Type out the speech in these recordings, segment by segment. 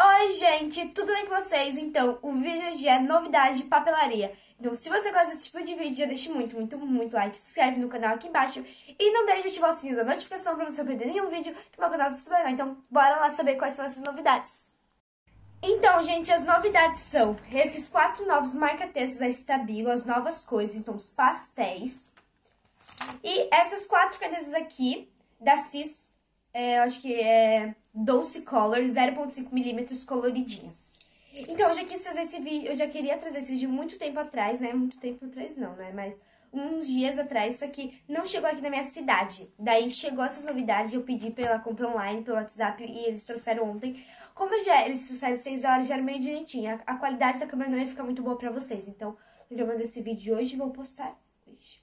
Oi, gente, tudo bem com vocês? Então, o vídeo hoje é novidade de papelaria. Então, se você gosta desse tipo de vídeo, já deixe muito like, se inscreve no canal aqui embaixo e não deixe de ativar o sininho da notificação pra você não perder nenhum vídeo que meu canal tá super legal. Então, bora lá saber quais são essas novidades. Então, gente, as novidades são esses 4 novos marca-textos da Stabilo, as novas cores, então os pastéis. E essas 4 canetas aqui da Cis, eu acho que é Doce Color 0.5mm coloridinhas. Então, eu já quis fazer esse vídeo, eu já queria trazer esse vídeo muito tempo atrás, né? Muito tempo atrás não, né? Mas uns dias atrás, só que não chegou aqui na minha cidade. Daí chegou essas novidades, eu pedi pela compra online, pelo WhatsApp, e eles trouxeram ontem. Como eles trouxeram 6 horas, já era meio direitinho. A qualidade da câmera não ia ficar muito boa pra vocês. Então, eu gravando esse vídeo hoje e vou postar hoje.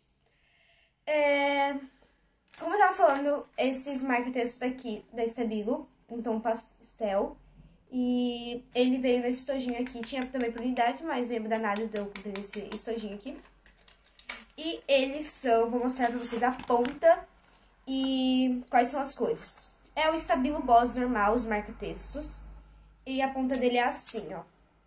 Como eu tava falando, esses marca-textos daqui da Stabilo, então pastel. E ele veio nesse estojinho aqui, tinha também por unidade, mas não ia mudar nada, deu nesse estojinho aqui. E eles são, vou mostrar pra vocês a ponta e quais são as cores. É o Stabilo Boss normal, os marca-textos. E a ponta dele é assim, ó.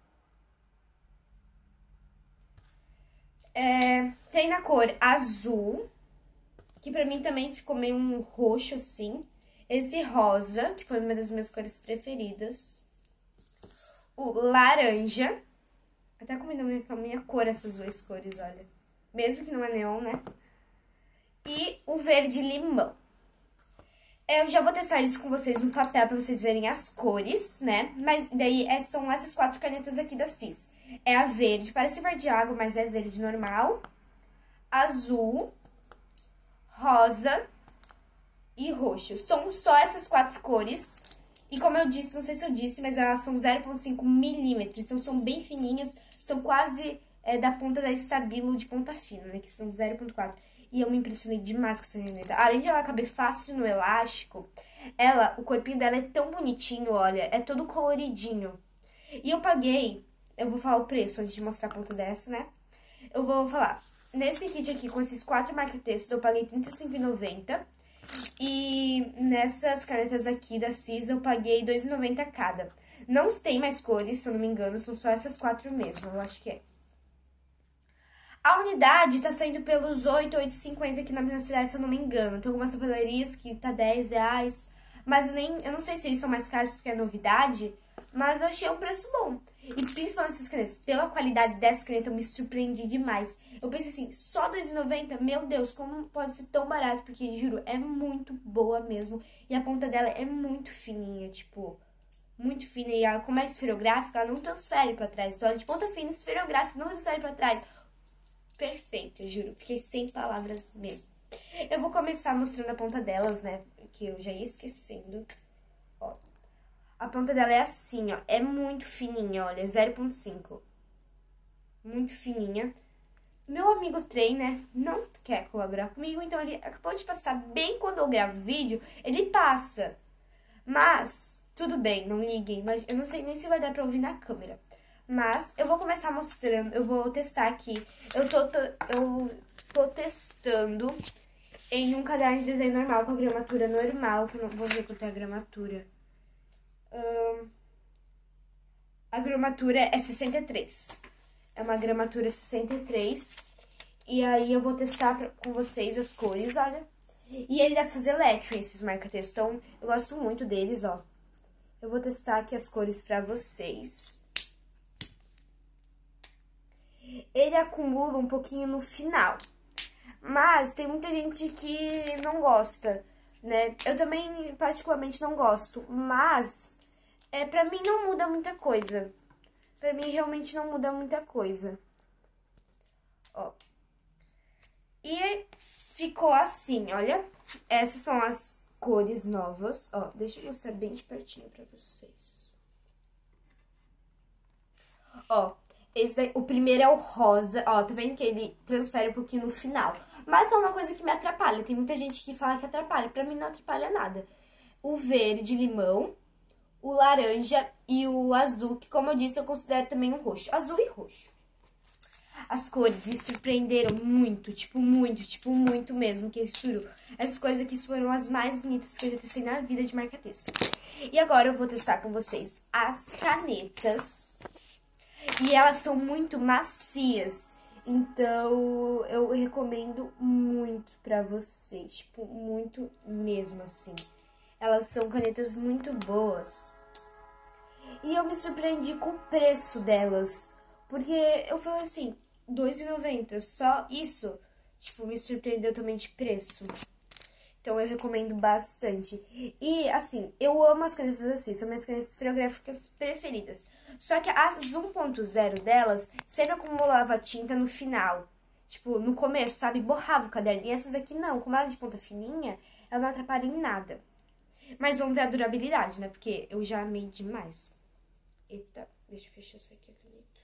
Tem na cor azul, que pra mim também ficou meio um roxo assim. Esse rosa, que foi uma das minhas cores preferidas. O laranja, até combinou com a minha cor essas duas cores, olha. Mesmo que não é neon, né? E o verde limão. Eu já vou testar eles com vocês no papel pra vocês verem as cores, né? Mas daí são essas 4 canetas aqui da Cis. É a verde, parece verde água, mas é verde normal. Azul, rosa e roxo. São só essas 4 cores. E como eu disse, não sei se eu disse, mas elas são 0.5mm. Então são bem fininhas, são quase da ponta da Stabilo de ponta fina, né? Que são 0.4. E eu me impressionei demais com essa caneta. Além de ela caber fácil no elástico, o corpinho dela é tão bonitinho, olha. É todo coloridinho. E eu paguei, eu vou falar o preço antes de mostrar a ponta dessa, né? Eu vou falar, nesse kit aqui, com esses 4 marca-textos, eu paguei R$ 35,90. E nessas canetas aqui da Cis, eu paguei R$ 2,90 cada. Não tem mais cores, se eu não me engano, são só essas 4 mesmo, eu acho que é. A unidade tá saindo pelos R$ 8,50 aqui na minha cidade, se eu não me engano. Tem algumas papelarias que tá R$10, mas eu não sei se eles são mais caros porque é novidade, mas eu achei um preço bom. E principalmente essas canetas, pela qualidade dessa caneta, eu me surpreendi demais. Eu pensei assim, só R$2,90? Meu Deus, como pode ser tão barato? Porque, juro, é muito boa mesmo. E a ponta dela é muito fininha, tipo, muito fina. E ela, como é esferográfica, ela não transfere pra trás. Então, ela é de ponta fina, esferográfica, não transfere pra trás. Perfeito, eu juro. Fiquei sem palavras mesmo. Eu vou começar mostrando a ponta delas, né? Que eu já ia esquecendo. Ó. A ponta dela é assim, ó. É muito fininha, olha. 0.5. Muito fininha. Meu amigo Trey, né? Não quer colaborar comigo. Então, ele acabou de passar bem quando eu gravo vídeo. Ele passa. Mas, tudo bem, não liguem. Mas eu não sei nem se vai dar pra ouvir na câmera. Mas eu vou começar mostrando, eu vou testar aqui. Eu tô testando em um caderno de desenho normal, com a gramatura normal. Que eu não vou ver quanto é a gramatura. A gramatura é 63. É uma gramatura 63. E aí eu vou testar com vocês as cores, olha. E ele deve fazer lettering, esses marca-textos. Então, eu gosto muito deles, ó. Eu vou testar aqui as cores pra vocês. Ele acumula um pouquinho no final, mas tem muita gente que não gosta, né? Eu também particularmente não gosto, mas pra mim não muda muita coisa. Pra mim realmente não muda muita coisa. Ó. E ficou assim, olha. Essas são as cores novas, ó. Deixa eu mostrar bem de pertinho pra vocês. Ó. O primeiro é o rosa, ó, tá vendo que ele transfere um pouquinho no final. Mas é uma coisa que me atrapalha, tem muita gente que fala que atrapalha, pra mim não atrapalha nada. O verde limão, o laranja e o azul, que como eu disse, eu considero também um roxo. Azul e roxo. As cores me surpreenderam muito, tipo, muito mesmo, que juro. Essas cores aqui foram as mais bonitas que eu já testei na vida de marca-texto. E agora eu vou testar com vocês as canetas. E elas são muito macias. Então, eu recomendo muito pra vocês. Tipo, muito mesmo, assim. Elas são canetas muito boas. E eu me surpreendi com o preço delas. Porque eu falei assim, R$2,90, só isso. Tipo, me surpreendeu também de preço. Então, eu recomendo bastante. E, assim, eu amo as canetas assim. São minhas canetas esferográficas preferidas. Só que as 1.0 delas sempre acumulava tinta no final. Tipo, no começo, sabe? Borrava o caderno. E essas aqui não. Como ela é de ponta fininha, ela não atrapalha em nada. Mas vamos ver a durabilidade, né? Porque eu já amei demais. Eita, deixa eu fechar isso aqui, a caneta.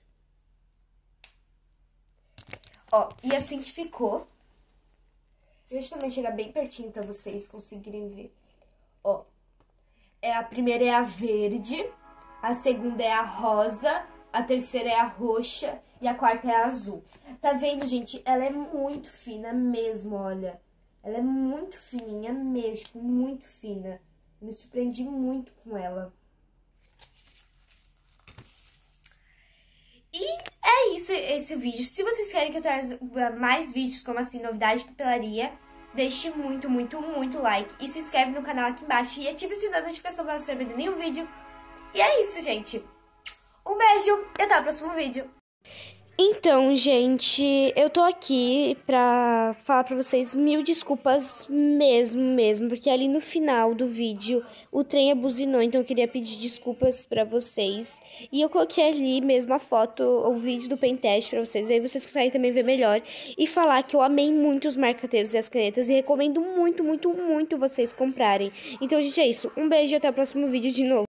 Ó, e assim que ficou. Deixa eu também chegar bem pertinho pra vocês conseguirem ver. Ó, a primeira é a verde, a segunda é a rosa, a terceira é a roxa e a quarta é a azul. Tá vendo, gente? Ela é muito fina mesmo, olha. Ela é muito fininha mesmo, muito fina. Eu me surpreendi muito com ela. E é isso, esse vídeo. Se vocês querem que eu traga mais vídeos como assim, novidade de papelaria, deixe muito like. E se inscreve no canal aqui embaixo e ative o sininho da notificação para não você perder nenhum vídeo. E é isso, gente. Um beijo e até o próximo vídeo. Então, gente, eu tô aqui pra falar pra vocês 1000 desculpas mesmo, porque ali no final do vídeo o trem abuzinou, então eu queria pedir desculpas pra vocês. E eu coloquei ali mesmo a foto, o vídeo do pen teste pra vocês verem, vocês conseguem também ver melhor. E falar que eu amei muito os marca-textos e as canetas e recomendo muito vocês comprarem. Então, gente, é isso. Um beijo e até o próximo vídeo de novo.